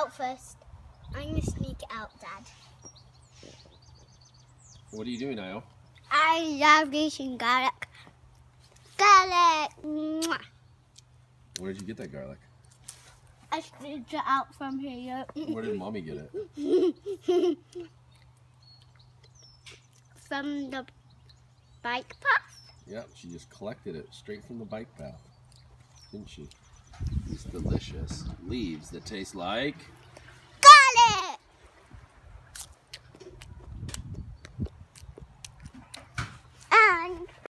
out first. I'm going to sneak out, Dad. What are you doing, Niall? I love eating garlic. Garlic! Mwah. Where did you get that garlic? I sneaked it out from here. Where did Mommy get it? From the bike path. Yep, she just collected it straight from the bike path, didn't she? These delicious leaves that taste like Garlic!